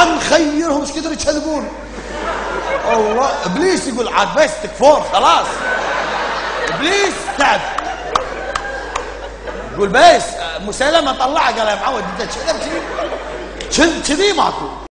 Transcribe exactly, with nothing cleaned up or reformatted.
عم خيرهم ايش كثر يكذبون. الله ابليس يقول عاد بس تكفور خلاص. ابليس تعب يقول بس مسيلمه طلعه قال يا معود انت كذب كذي كذي ماكو.